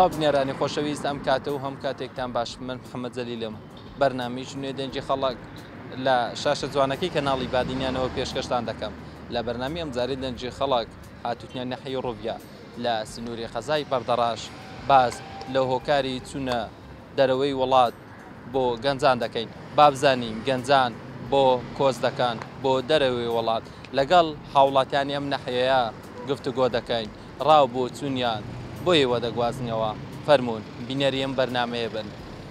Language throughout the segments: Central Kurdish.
سڵاو بنێرانی خۆشەویست ئەم کاتە و هەم کاتێکتان باش من محەممەد جەلیلم بەرنامەیەک نوێ دەنجی خەڵک لە شاشە جوانەکەی کەناڵی بادینیانەوە پێشکەشتان دەکەم لە بەرنامی ئەم جارێ دەنجی خەڵک هاتووتیان نەحەی ڕۆڤیا لە سنووری خەزای بەردەڕاش باز لە هۆکاری چوونە دەرەوەی وڵات بۆ گەنجان دەکەین بابزانین گەنجان بۆ کۆز دەکەن بۆ دەرەوەی وڵات لەگەڵ هاوڵاتیانی ئەم نەحەیە گفتوگۆ دەکەین ڕاو بۆ چوونیان بۆ ئێوە دەگوازنەوە فەرمونون بینەری ئەم بەرنامەیە بن.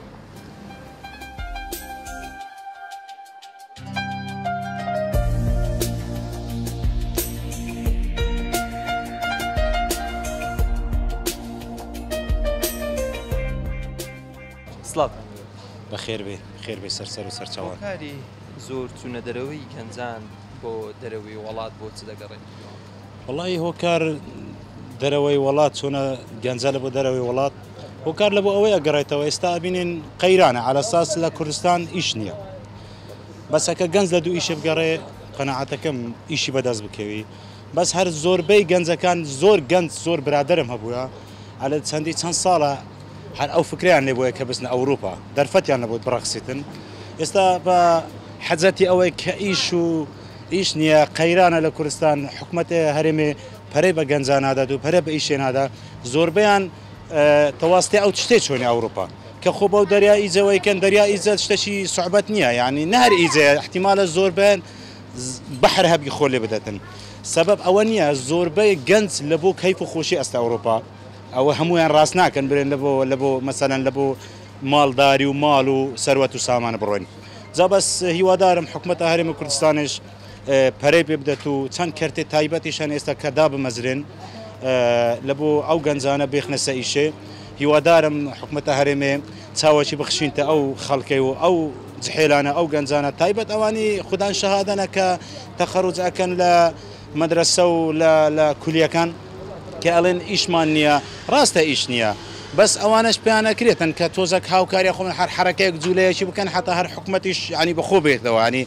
سڵات بەخێر بێ خێر بێ سەرسەر و سەرچاوان کاری زۆر چوونە دەرەوەی گەنجان بۆ دەرەوەی وڵات بۆ چ دەگەڕێت؟ وەڵی هۆکار دەرەوەی وڵات چۆنە گەنجە لە بۆ دەرەوەی وڵات هۆکار لە بۆ ئەوەی ئەگەڕێتەوە ئێستا بینین قەیرانە علەساس لە کوردستان ئیش نییە بەسەکە گەنج لە دوو ئیشە بگەڕێ قەناعەتەکەم ئیشی بەدەست بکەوی بەس هەر زۆربەی گەنجەکان زۆر گەنج زۆر برادرم هەبووە ئەلە چەندی چەند ساڵە هەر ئەو فکریان لێ بۆیە کە بستنە ئەوروپا دەرفەتیان نەبووت بڕەخسیتن ئێستا بە حەزەتی ئەوەی کە ئیش نییە قەیرانە لە کوردستان حکومەتێ هەرێمێ پەرەی بە گەنجانادا و پەرە بە ئیشێنادا زۆربیان تەواستی ئەو شتێ چۆنی ئەوروپا کە خۆ بەو دەریا ئیزەوەیکەن دەریا ئیزە شتێکی سوعبەت نییە یعنی نەهر ئیزە احتیمالە زۆربیان بەحر هەبی خۆ لێ بدەتن سەبەب ئەوە نییە زۆربەی گەنج لە بۆ کەیف و خۆشی ئەستا ئەوروپا ئەوە هەمویان ڕاست ناکەن برێن لە بۆ مەسەلەن لە بۆ ماڵداری و ماڵ و سەروەت و سامانە بڕۆین جا بەس هیوادارم حکومەتە هەرێمی کوردستانیش پەرەی پێ بدەت و چەند کەرتێ تایبەتیشان ئێستا کە دابمەزرێن لە بۆ ئەو گەنجانە بێخنە سە ئیشێ هیوادارم حکومەتە هەرێمێ چاوەکی بخشینتە ئەو خەڵکەی و ئەو جحێلانە ئەو گەنجانە تایبەت ئەوانی خوددان شەهادەنە کە تەخەڕوج ئەکەن لە مەدرسە و لە کولیەکان کە ئەڵێن ئیشمان نییە ڕاستە ئیش نییە بەس ئەوانش پێیانەکرێتن کە تۆزەک هاوکاری خۆن هەر حرەکەیەک جوولەیەکی بکەن حتا هەر حکومەتیش ینی بەخۆ بێتەوە ینی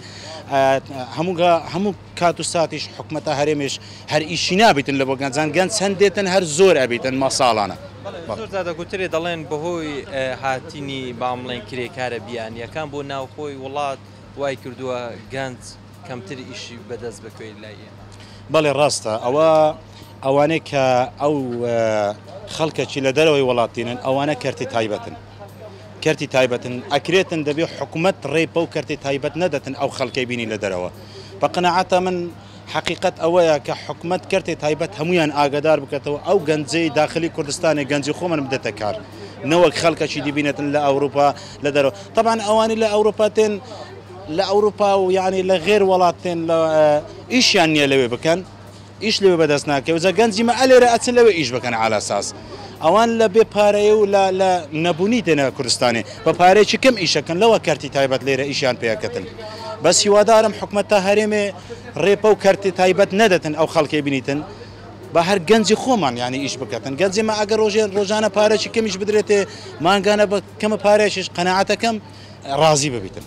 هەموو کات و ساتیش حکومەتە هەرێمێش هەر ئیشی نابیتن لە بۆ گەنجان گەنج چەندێتن هەر زۆر ئەبیتن ماساڵانە زۆر دادەگوترێ دەڵێن بەهۆی هاتینی بامڵێن کرێکارە بیانیەکان بۆ ناوخۆی وڵات وای کردووە گەنج کەمتر ئیشی بەدەست بکەوێت لایە بەڵێ ڕاستە ئەوانەی کە ئەو خەڵکەکی لە دەرەوەی وڵاتینن ئەوانە کەرتی تایبەتن ئەکرێتن دەبێت حکوومەت ڕێپە و کەرتی تایبەت نەدەتن ئەو خەڵکەی بینی لە دەرەوە بە قەناعەتە من حقیقت ئەوەیە کە حکوومەت کەرتی تایبەت هەمویان ئاگادار بکەتەوە ئەو گەنجەی داخلی کوردستانی گەنجی خۆمان بدەتە کار نەوەک خەڵکەکی دیبینێتن لە ئەوروپا لە دەرەوە طبعا ئەوانی لە ئەوروپا تێن لە ئەوروپا و یعنی لە غێر وڵاتێن ئیشیان نییە لەوێ بکەن ئیش لێوێ بەدەست ناکەوت زە گەنجیمە ئەلێرە ئەچن لەوێ ئیش بکەن على ئاساس ئەوان لە بێ پارەیە و لە نەبوونی تێنە کوردستانی بە پارەیەکی کەم ئیشەکەن لەوە کەرتی تایبەت لێرە ئیشیان پێەکەتن بەس هیوادارم حکومەتە هەرێمێ ڕێپە و کەرتی تایبەت نەدەتن ئەو خەڵکی بینیتن بە هەر گەنجی خۆمان یعنی ئیش بکەن گەنجیمە ئەگەر ڕۆژانە پارێکی کەمیش بدرێتێ مانگانە بە کەمە پارێکیش قەناعەتەکەم ڕازی ببیتن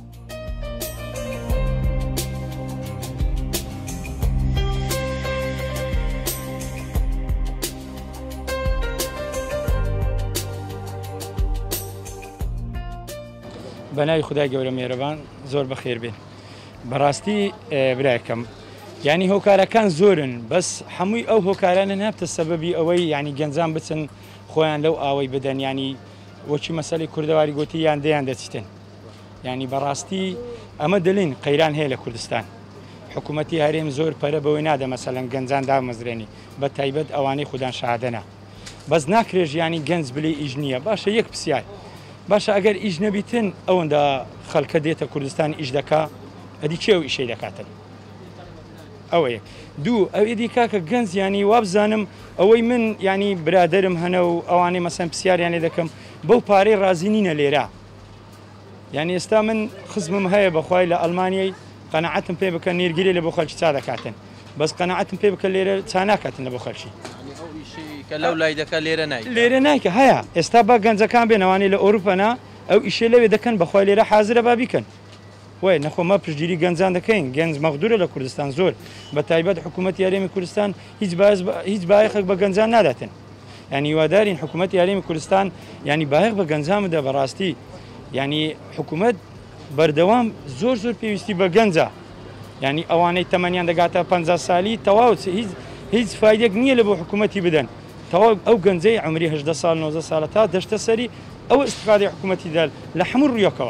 بەناوی خودای گەورە میێرەبان زۆر بەخێر بێن بەڕاستی برایەکەم یعنی هۆکارەکان زۆرن بەس هەمووی ئەو هۆکارانە نابتە سەبەبی ئەوەی ینی گەنجان بچن خۆیان لەو ئاوەی بدەن ینی وەکی مەسەلەی کوردەواری گوتی یان دەیان دەچتن ینی بەڕاستی ئەمە دەڵێن قەیران هەیە لە کوردستان حکوومەتی هەرێم زۆر پەرە بەوەی نادە مەسەلەن گەنجان دامەزرێنی بە تایبەت ئەوانەی خوددان شەهادەنە بەس ناکرێژ ینی گەنج بلێ ئیش نییە باشە یەک پرسیار باشە ئەگەر ئیش نەبیتن ئەوەندا خەڵکە دێتە کوردستان ئیش دەکا ئەدی چێ و ئیشەی دەکاتن ئەوە یەک دوو ئەو ئیدی کاکە گەنج ینی وابزانم ئەوەی من ینی برادرم هەنە و ئەوانەی مەسەن پرسیاریانێ دەکەم بەو پارەی ڕازی نینە لێرە ینی ئێستا من خزمم هەیە بەخوای لە ئەڵمانیای قەناعەتم پێ بکەن نێرگیری لە بۆ خەڵکی چا دەکاتن بەس قەناعەتم پێ بکە لێرە چا ناکاتن لە بۆ خەڵکی کە لەو لای دەکە لێرە نایکە هەیە ئێستا بە گەنجەکان بێنەوانی لە ئۆروپەنا ئەو ئیشێ لەوێ دەکەن بەخوای لێرە حازرە با بیکەن وای نەخۆمە پشتگیری گەنجان دەکەین گەنج مەغدورە لە کوردستان زۆر بە تایبەت حکوومەتی هەرێمی کوردستان هیچ بایەخێک بە گەنجان ناداتن ینی هیوادارین حکوومەتی یاریمی کوردستان ینی باەق بە گەنجامدا بەڕاستی ینی حکوومەت بەردەوام زۆر پێویستی بە گەنجە ینی ئەوانەی تەمەنیان دەگاتە 50 سالی تەواو هیچ فایدێک نییە لە بۆ حکوومەتی بدەن تەواو ئەو گەنجەی عمری 18 سال 90 ساڵە تا دەشتە سەری ئەو استفادەی حکوومەتیدا لە هەموو ڕوویەکەوە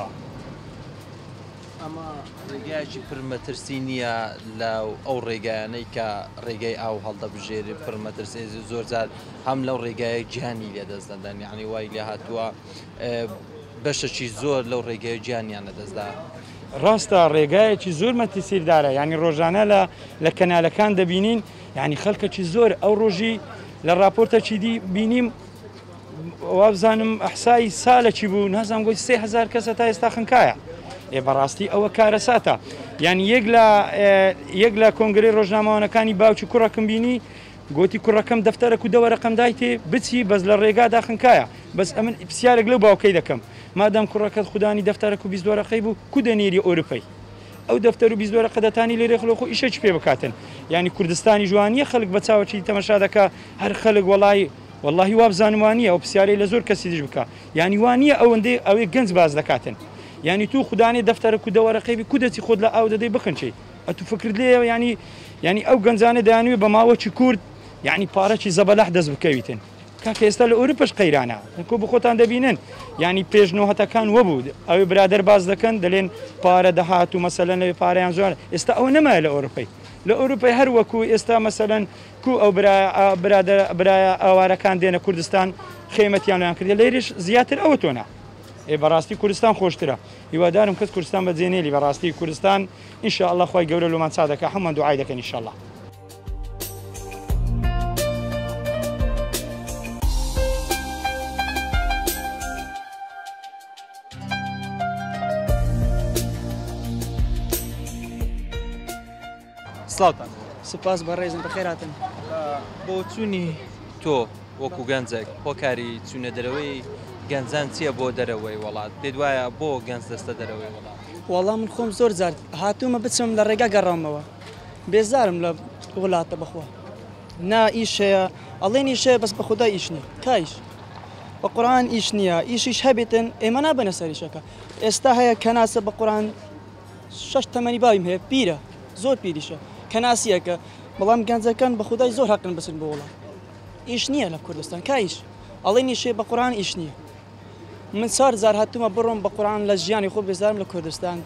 ئەمە ڕێگایکی پرمەترسی نییە لە ئەو ڕێگایانەی کە ڕێگای ئاو هەڵدەبژێری پرمەترسێزی زۆر جار هەم لەو ڕێگایە گیانی لێ دەست دەدەن یعنی وای لێ هاتووە بەشەکی زۆر لەو ڕێگای گیانیان لەدەستدا ڕاستە ڕێگایەکی زۆر مەترسیدارە ینی ڕۆژانە لە کەنالەکان دەبینین ینی خەڵکەکی زۆر ئەو ڕۆژی لە راپۆرتەکی دی بینیم وابزانم ئەحسایی ساڵێکی بوو نازانم گۆی 3000 کەسە تا ئێستا خنکایە بەڕاستی ئەوە کارەساتە یعنی یەک لە کۆنگرەی ڕۆژنامەوانەکانی باوکی کوڕەکەم بینی گوتی کوڕەکەم دەفتەرە و دەوەرەقەم دایتێ بچی بەس لە ڕێگادا خنکایە بەس ئەمن پرسیارێک لەو باوکەی دەکەم مادەم کوڕەکەت خودانی دەفتەرە و 22ەکەی بوو کو دەنێری ئۆروپەی ئەو دەفتەر و 22 دەتانی لێرە خلۆخۆ ئیشەکی پێ بکاتن ینی کوردستانی جوانیە خەڵک بە چاوەکی تەمەشا دەکا هەر خەڵک وەڵی وابزانم وانە ئەو پرسیارەی لە زۆر کەسی دیش بکە ینی وانە ئەوەندەی ئەوەی گەنج باز دەکاتن ینی تو خودانی دەفتەرە و دەوەرەقەی کو دەچی خۆت لە ئاو دەدەی بخنچی ئەتو فکرت لێ ینی ئەو گەنجانە دەیانوێ بە ماوەکی کورد یعنی پارەکی زەبەلەح دەست بکەویتن کاکە ئێستا لە ئۆروپەش قەیرانە کۆ بخۆتان دەبینن ینی پێشنەوەتەکان وەبوو ئەوەی برادەر باز دەکەن دەڵێن پارە دەهات و مەسەلەن لەوێ پارەیان زۆر ئێستا ئەوە نەمایە لە ئۆروپەی لە ئۆروپای هەر وەکو ئێستا مەسەلەن کو ئەو برایە ئاوارەکان دێنە کوردستان خێمەتیان لەیان کردێ لێرش زیاتر ئەوە تۆنا بەڕاستی کوردستان خۆشترە هیوادارم کەس کوردستان بەجێنێلی بەڕاستی کوردستان ئینشاءالله خۆی گەورە لۆمان چا دەکە هەمووان دوعای دەکەن ئینشاءالله سڵاوتان سپاس بە ڕێزم بەخێراتن بۆ چوونی تۆ وەکو گەنجێک هۆکاری چوونە دەرەوەی گەنجان چییە بۆ دەرەوەی وڵات پێت وایە بۆ گەنج دەستە دەرەوەی وڵات وەڵام من خۆم زۆر جار هاتوومە بچم لە ڕێگا گەڕامەوە بێزارم لە وڵاتە بەخوا نا ئیش هەیە ئەڵێن ئیش هەیە بەس بە خوددا ئیش نییە کایش بە قورآن ئیش نییە ئیشیش هەبێتن ئێمە نابنە سەریشەکە ئێستا هەیە کەناسە بە قورآن 6 تەمەنی باویم هەیە پیرە زۆر پیریشە کەناسیەکە بەڵام گەنجەکان بە خودای زۆر حەقن بسن بۆ وڵات ئیش نییە لە کوردستان کایش ئەڵێن ئیشێ بە قورآن ئیش نییە من 4 هاتوومە بڕۆم بە قورآن لە ژیانی خۆ بێزارم لە کوردستان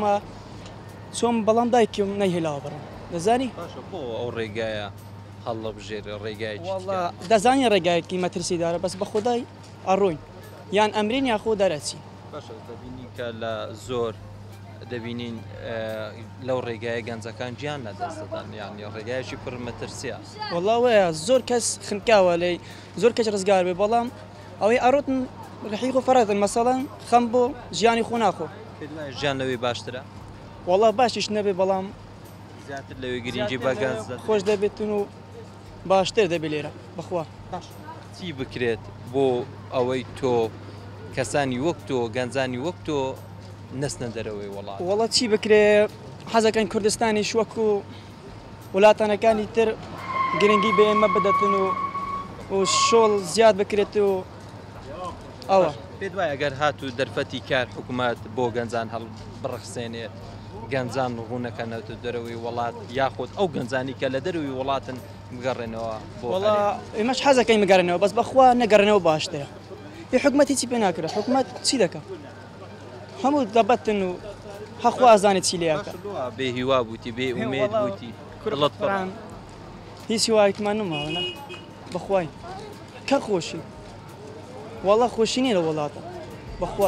چۆم بەڵام دایکم نەیهێلاوە بڕم دەزانی بۆ ئەو ڕێگایە هەڵە بژێر ڕێگای دەزانی ڕێگایەکی مەترسیدارە بەس بە خودای ئەڕۆین یان ئەمرین یاخۆ دەرەچی دەبینی کە لە زۆر دەبینین لەو ڕێگایە گەنجەکان گیان نەدەستدان یانی ڕێگایەکی پڕ مەترسیە وەڵاوەیە زۆر کەس خنکاوە لێ زۆر کەس ڕزگار بێ بەڵام ئەوەی ئەڕۆتن ڕحی خۆ فەرەتن مەسەڵەن خەم بۆ ژیانی خۆ ناخۆ ژیان لەوەی باشترە وەڵا باشیش نەبێ بەڵام زیاتر لەوەی گرنگی بە گەنج خۆش دەبێتن و باشتر دەبێت لێرە بەخوا چی بکرێت بۆ ئەوەی تۆ کەسانی وەک تۆ گەنجانی وەک تۆ نەستنە دەرەوەی وڵات وەڵات چی بکرێ حەزەکەن کوردستانیش وەکو وڵاتانەکانی تر گرنگی بە ئێمە بدەتن و شۆڵ زیاد بکرێت و ئەوە پێت وایە ئەگەر هات و دەرفەتی کار حکوومەت بۆ گەنجان هەڵ بڕخسێنێت گەنجان ڕوونەکەنەوە دەرەوەی وڵات یاخۆت ئەو گەنجانی کە لە دەروی وڵاتن بگەڕێنەوە وڵا ئێمەش حەزەکەی مگەڕێنەوە بەس بەخوا نەگەڕێنەوە باشترە حکوومەتی چی پێ ناکرێت حکوومەت چی دەکە هەموو دەبەتن و هەخوا ئازانێت چی لێیاکە بێ هیوا بوویتی بێ ئومێد بوویتی کوڕڵەت پڕان هیچ هیوایەتمان نماوە بەخوای کە خۆشی وەڵا خۆشی نیە لە وڵاتە بەخوا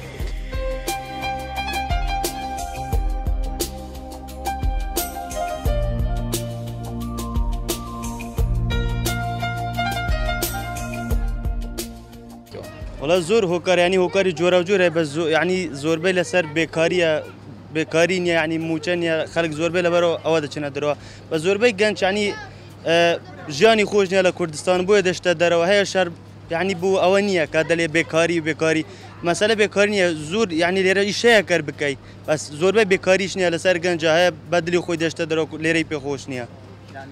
وڵا زۆر هۆکارانی هۆکاری جۆرە و جۆرە بە ینی زۆربەی لەسەر بێکاریە بێکاری نیە ینی موچە نیە خەڵک زۆربەی لەبەرەوە ئەوە دەچێنە دەرەوە بە زۆربەی گەنج ینی ژیانی خۆش نیە لە کوردستان بۆیە دەشتە دەرەوە هەیە شەر ینی بوو ئەوە نییە کا دەلێ بێکاری و بێکاری مەسەلە بێکاری نیە زۆر ینی لێرە ئیشەیە کەر بکەیت بەس زۆربەی بێکاریش نییە لەسەر گەنجە هەیە بەدلی خۆی دەشتە دەرەوە لێرەی پێخۆش نییە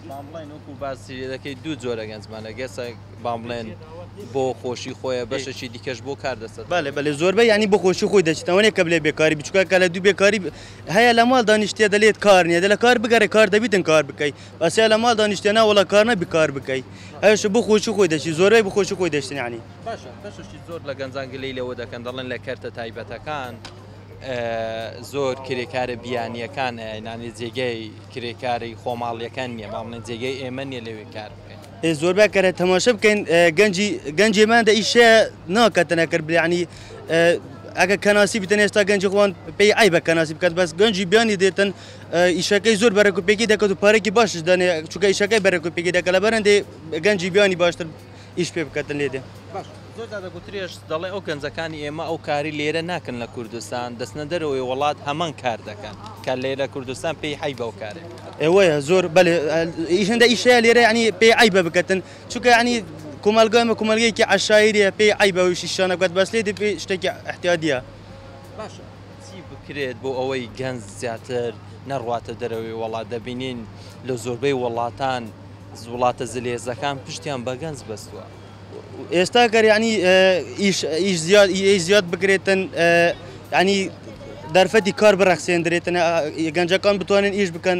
بڵێن وەکو باسی دەکەی دوو جۆرە گەنجمانە گەسە با بڵێن بۆ خۆشی خۆیە بەشەی دیکەش بۆ کار دەسەت بەێ زۆربەی ینی بۆ خۆشی خۆی دەچێتەوەنێ کە بلێ بێکاری بچووکە کە لە دوو بێکاری هەیە لە ماڵ دانیشتێ دەلێت کار نییە دە لە کار بگەڕێ کار دەبیتن کار بکەیت بەسیا لە ماڵ دانیشتێ ناوەڵە کار نەبی کار بکەیت هەش بۆ خۆشی خۆی دەچی زۆربەی بۆ خۆشی خۆی دەشتن ینی باشە بەشی زۆر لە گەنجانگلەی لەوە دەکەن دەڵێن لە کەرتە تایبەتەکان زۆر کرێکارە بیانیەکان نانی جێگەی کرێکاری خۆماڵیەکان نییە مامڵێن جێگەی ئێمە نیە لەوێ کار بکەین زۆربە کەرە تەماشە بکەین گەنجێماندا ئیشە ناکەتەنە کرد ینی ئەگە کەناسی بتەن ئێستا گەنجی خۆوان پێی ئای بە کەناسی بکات بەس گەنجی بیانی دێتن ئیشەکەی زۆر بەرەکوپێکی دەکەت و پارێکی باشش دەنێ چونکە ئیشەکەی بەرەکوپێکی دەکە لە بەرەندێ گەنجی بیانی باشتر ئیش پێ بکەتن لێدێ زۆر دەگوترێش دەڵێ ئەو گەنجەکانی ئێمە ئەو کاری لێرە ناکەن لە کوردستان دەستنە دەرەوەی وڵات هەمان کار دەکەن کە لێرە کوردستان پێی حی بەو کارێ ئێوەیە زۆر بەێ ئیشەندە ئیشەیە لێرە ینی پێی ئای بە بکەتن چونکە ینی کۆمەلگایمە کۆمەلگەیەکی عشاعریە پێی ئای بەوەشی شانە بکات بەس لێ پێ شتێکی احتیادیە باشە چی بکرێت بۆ ئەوەی گەنج زیاتر نەڕواتە دەرەوەی وڵات دەبینین لە زۆربەی وڵاتان وڵاتە زلێزەکان پشتیان بە گەنج بەستووە ئێستا گەر ینی ئیش زیاد بکرێتن ینی دەرفەتی کار بڕەخسێندرێتن گەنجەکان بتوانن ئیش بکەن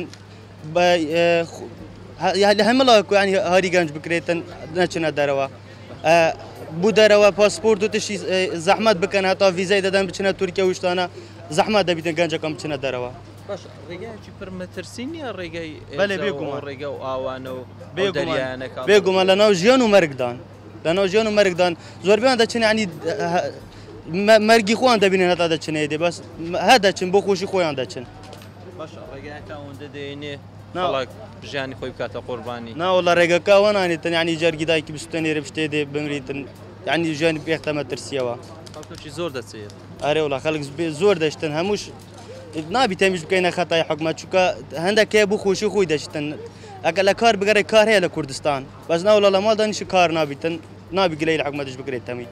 لە هەمەڵاکو ینی هەری گەنج بکرێتن نەچنە دەرەوە بوو دەرەوە پاسپۆرت و تشتی زەحمەت بکەن هەتا ڤیزای دەدەن بچنە تورکیا وشتانە زەحمەت دەبیتن گەنجەکان بچنە دەرەوە باش ڕێگایکی پرمەترسی نیە ڕێگەی بەێ بێگومان ڕێگە و ئاوانە و بێگومان لە ناو ژیان و مەرگدان لە ناو ژیان و مەرگدان زۆربیان دەچن ینی مەرگی خۆیان دەبینێن هەتا دەچنێ دێ بەس هە دەچن بۆ خۆشی خۆیان دەچن باشە ڕێگایەکە ئەوەندە دێنێ ناڵک ژیانی خۆی بکاتە قوربانی ناوەڵە ڕێگەکەوە نانێتن ینی جەرگی دایکی بستێنێرە پشتێ دێ بمریتن ینی ژیانی پێختەمە ترسیەوە زۆر دەچێت ئەرێ وڵا خەڵک زۆر دەشتن هەمووش نابی تەمیش بکەینە خەتای حکومەت چووکە هەندێکەیە بوو خۆشی خۆی دەشتن ئەگە لە کار بگەڕێ کار هەیە لە کوردستان بەس ناوڵە لە ماڵ دانیشی کار نابیتن نابی گلەی لە حکومەتش بگرێت تەمی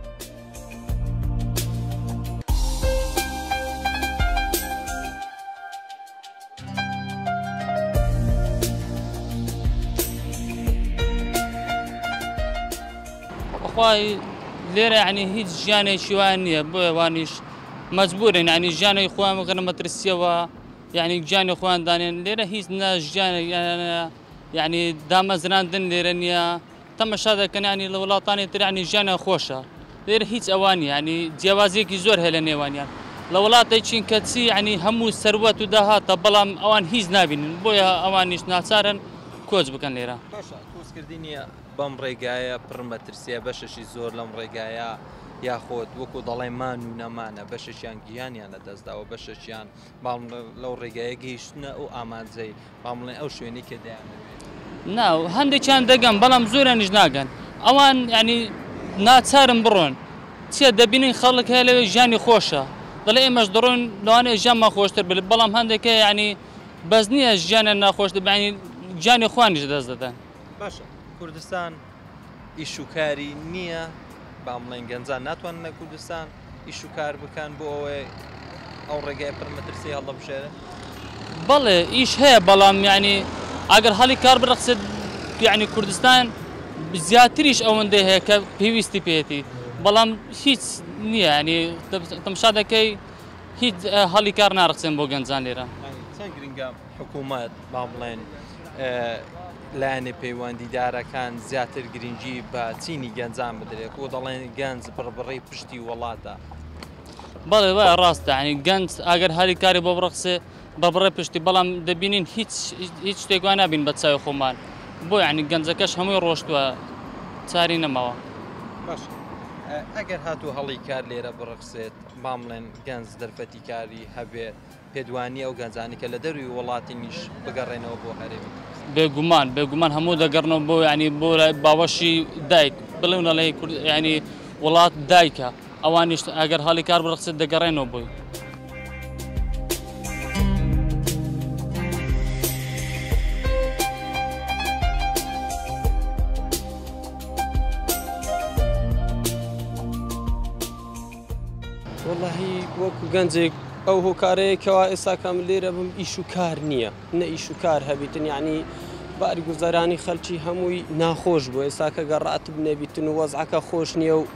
بەخوای لێرە ینی هیچ ژیانێکی وان نییە بۆ ئەوانیش مەجبورن ینی ژیانەی خۆیان بگەنە مەترسیەوە یعنی گیانی خۆیان دانێن لێرە هیچ ژیانە یعنی دامەزراندن لێرە نییە تەمەشا دەکەن ینی لە وڵاتانی تر ینی ژیانە خۆشە لێرە هیچ ئەوانی ینی جیاوازیەکی زۆر هەیە لە نێوانیان لە وڵاتی چین کەچی ینی هەموو سەروەت و داهاتە بەڵام ئەوان هیچ نابینن بۆیە ئەوانیش ناچارن کۆچ بکەن لێرە کۆچکردنی نیە بەم ڕێگایە پڕمەترسیە بەشەشی زۆر لەم ڕێگایە یاخۆت وەکو دەڵێ مان و نەمانە بەشەشیان گیانیان لە دەستداوە بەشەشیان باڵ لەو ڕێگایە گەیشتنە و ئامانجەی باڵێ ئەو شوێنی کە دەیانەوێت ناو هەندێکیان دەگەن بەڵام زۆرانیش ناگەن ئەوان ینی ناچارم بڕۆن چیە دەبینین خەڵک هەیە لەوێ ژیانی خۆشە دەڵێ ئێمەش دڕۆن لەوانەیە ژیانمان خۆشتر بێت بەڵام هەندێکە ینی بەس نییە ژیانە ناخۆش دەبینی گیانی خۆیانیش دەست دەدەن باشە کوردستان ئیش و کاری نییە بامڵێن گەنجان ناتوانن لە کوردستان ئیش و کار بکەن بۆ ئەوەی ئەو ڕێگای پڕمەترسی هەڵە بژێرە بەڵێ ئیش هەیە بەڵام ینی ئەگەر هەڵی کار بڕخسێت یعنی کوردستان زیاتریش ئەوەندەی هەیە کە پێویستی پێێتی بەڵام هیچ نییە ینی تەمشا دەکەی هیچ هەڵی کار ناڕخسێن بۆ گەنجان لێرە چەند گرنگە حکوومەت با بڵێن لایەنێ پەیوەندیدارەکان زیاتر گرنگی بە چینی گەنجان بدرێت بۆ دەڵێن گەنج بڕبڕی پشتی وڵاتە بەڵێ وای ڕاستە ینی گەنج ئەگەر هەری کاری بۆ بڕخسێ بەبڕێ پشتی بەڵام دەبینین هیچ شتێکوان نابین بە چاوی خۆمان بۆ ینی گەنجەکەش هەمووی ڕۆشتووە چاری نەماوە باش ئەگەر هاتوو هەڵی کار لێرە بڕخسێت بامڵێن گەنج دەرفەتی کاری هەبێت پێدوانی ئەو گەنجانی کە لە دەروی وڵاتی نیش بگەڕێنەوە بۆ هەرێمی بێگومان هەموو دەگەڕنەوە بۆ ینی بۆ باوەشی دایک بڵێونە لە ینی وڵات دایکە ئەوانیش ئەگەر هەڵی کار بڕخسێت دەگەڕێنەوە بۆی واللهی وەکو گەنجێک ئەو هۆکارەیەکەوە ئێستا کەم لێرە بم ئیش و کار نییە نە ئیش و کار هەبیتن یعنی باری گوزارانی خەلکی هەمووی ناخۆش بوو ئێستا کە گەڕاتب نەبیتن و وەزعەکە خۆش نییە و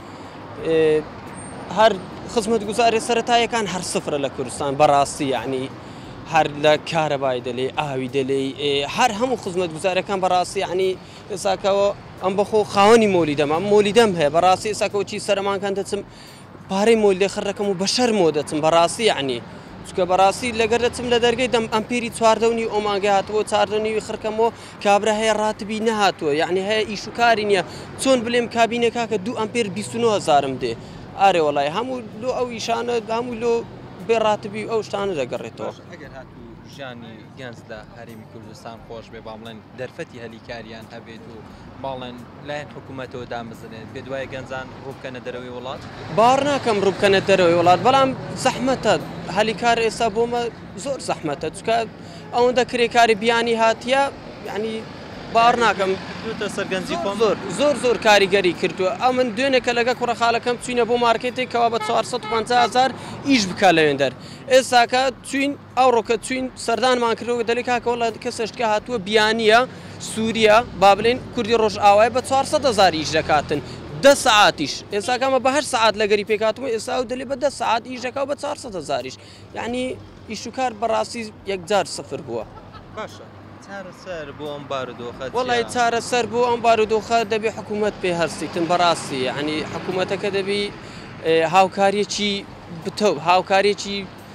هەر خزمەت گوزاری سەرەتایەکان هەر سفرە لە کوردستان بەڕاستی یعنی هەر لە کارەبای دەلێ ئاوی دەلێ هەر هەموو خزمەت گوزارەکان بەڕاستی یعنی ئێساکەوە ئەم بەخۆ خاوەنی مۆلیدەم ئەم مۆلیدەم هەیە بەڕاستی ئێساکەوەچی سەرمانکان دەچم پارەی مۆلیدە خڕەکەم و بە شەرمۆ دەچم بەڕاستی یعنی چکە بەڕاستی لەگەر دەچم لە دەرگەی دەم ئەمپێری چواردەونی ئۆماگە هاتووە چاردەنیوی خڕکەمەوە کابرا هەیە ڕاتبی نەهاتووە یعنی هەیە ئیشوکاری نییە چۆن بڵێم کابینەکە کە 2 ئەمپێر 29,000م دێ ئارێ وڵای هەموو لۆ ئەو ئیشانە هەموو لۆ بێڕاتبی ئەو شتانە دەگەڕێتەوە ئەگەر هاتوو ژیانی گەنج لە هەرێمی کوردستان خۆش بێ باڵێن دەرفەتی هەلیکاریان هەبێت و باڵێن لایەن حکوومەتەوە دامەزنێت بێ دوایە گەنجان ڕووبکەنە دەرەوەی وڵات باڕ ناکەم ڕووبکەنە دەرەوەی وڵات بەڵام زەحمەتە هەلیکار ئێستا بۆمە زۆر زەحمەتە چکە ئەوەندە کرێکاری بیانی هاتیە یعنی باڕ ناکەم سەرگەنجی خۆم زۆر کاریگەری کردووە ئەو من دوێنێکە لەگە کوڕە خاڵەکەم چوینە بۆ مارکێتێکەوە بە 450,000 ئیش بکە لەوێندەر ئێستاکە چوین ئەو ڕۆکە چوین سەردانمان کردەوە دەلی کاکەوە کەسشتکە هاتووە بیانیە سووریا با بڵێن کوردی ڕۆژ ئاوای بە 400,000 ئیش دەکاتن 10 ساعتیش ئێستاکەمە بە 8 ساعت لەگەری پێکاتوە ئێستا و دەلی بە 10 ساعت ئیش دەکەوە بە 400,000 یعنی ئیشوکار بەڕاستی یەکجار سفر بووە باشە چارەسەر بۆ ئەم بارودۆخە وڵی چارەسەر بۆ ئەم بارودۆخە دەبێ حکوومەت پێ هەرسیتن بەڕاستی یعنی حکوومەتەکە دەبی هاوکاریەکی بتەو هاوکاریەکی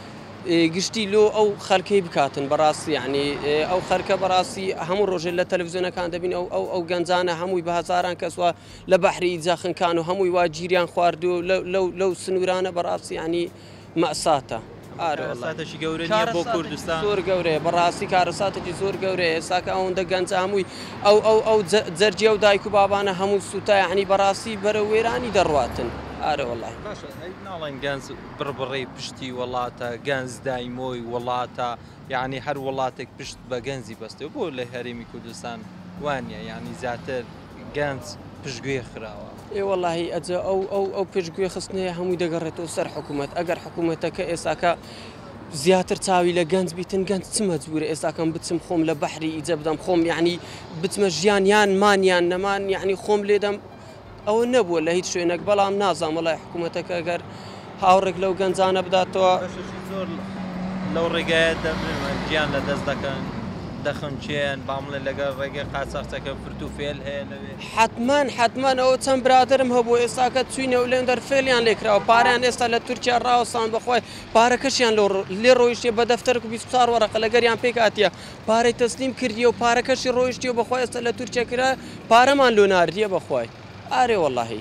گشتی لۆ ئەو خەلکەی بکاتن بەڕاستی یعنی ئەو خەرکە بەڕاستی هەموو ڕۆژێ لە تەلەڤیزیۆنەکان دەبین ئەو گەنجانە هەمووی بە هەزاران کەسوە لە بەحری جاخنکان و هەمووی وا گیریان خواردو لەو سنوورانە بەڕاستی ینی مەساتە ئارەساتەشی گەورە نییە بۆ کوردستان زۆر گەورەیە بەڕاستی کارەساتێکی زۆر گەورەیە ئێستاکە ئەوەندە گەنج هەمووی ئەو جەرجیە و دایک و بابانە هەموو سوتا یعنی بەڕاستی بەرە وێرانی دەڕواتن ئارە وەڵای ناڵێن گەنج بڕبڕی پشتی وڵاتە گەنج دایمۆی وڵاتە یعنی هەر وڵاتێک پشت بە گەنجی بەستێ بۆ لە هەرێمی کوردستان وانە یعنی زیاتر گەنج پشتگوێ خراوە وەڵی ئەجە ئەو پێشگوێ خستنەیە هەمووی دەگەڕێتەوە سەر حکوومەت ئەگەر حکوومەتەکە ئێستاکە زیاتر چاوی لە گەنج بیتن گەنج چمە جوورە ئێستاکەم بچم خۆم لە بەحری ئیجە بدەم خۆم یعنی بچمە ژیانیان مانیان نەمان یعنی خۆم لێدەم ئەوە نەبووە لە هیچ شوێنێک بەڵام نازام وڵای حکوومەتەکە ئەگەر هاوڕێک لەو گەنجانە بداتەوە زۆر لەو ڕێگایە گیان لە دەست دەکەن دەخنچێن بامڵێ لەگەڵ ڕێگەی قاچاقچەکە فرت و فێل هەیە لەوێ حتمان ئەوە چەند برادرم هەبوو ئێستاکە چوینە و لێن دەرفێلیان لێکراوە پاریان ئێستا لە تورکیا ڕاوەسان بەخۆی پارەکەشیان لێ ڕۆیشتێ بە دەفتەرک و 24 وەرەقە لەگەریان پێکاتیە پارەی تەسلیم کردیە و پارەکەشی ڕۆیشتی و بەخۆی ئێستا لە تورکیا کرا پارەمان لۆ ناردیە بەخۆی ئارێ وەڵاهی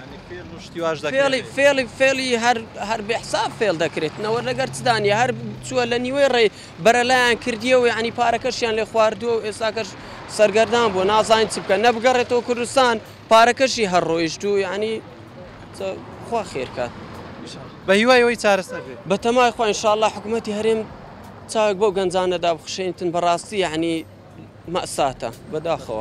فێڵی هەر بێحساب فێڵ دەکرێتنەوە لەگەر چدانە هەر چووە لە نیوەی ڕێ بەرەلایان کردیە و ینی پارەکەشیان لێ خواردووە و ئێستاکەش سەرگەردان بوو نازانین چ بکەن نەبگەڕێتەوە کوردستان پارەکەشی هەر ڕۆیشت و ینی خوا خێرکات بە هیوایەوەی چارەسەر بێت بە تەمای خۆ ئینشاءالله حکوومەتی هەرێم چاوێک بۆ گەنجانەدا بخشێنتن بەڕاستی ینی مەساتە بەداخەوە.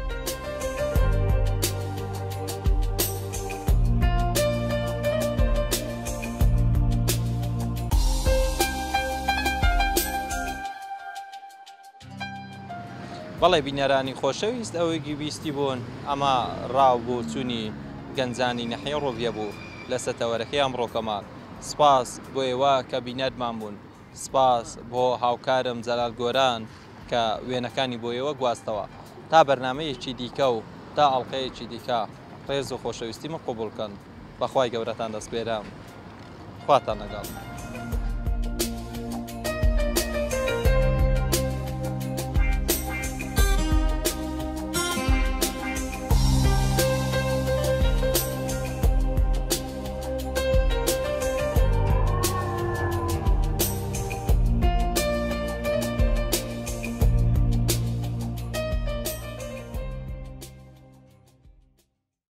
بەڵێ بینەرانی خۆشەویست ئەوەی بیستی بوون ئەمە ڕاو بۆ چوونی گەنجانی نەحیە ڕۆڤە بوو لە سەتەوەرەکەی ئەمڕۆکەمان سپاس بۆ ئێوە کە بینەرمان بوون سپاس بۆ هاوکارم جەلال گۆران کە وێنەکانی بۆ ئێوە گواستەوە تا بەرنامەیەکی دیکە و تا ئەڵلقەیەکی دیکە ڕێز و خۆشەویستیمە قوبولکەن بەخوای گەورەتان دەستپێرم خواتان لەگەڵ.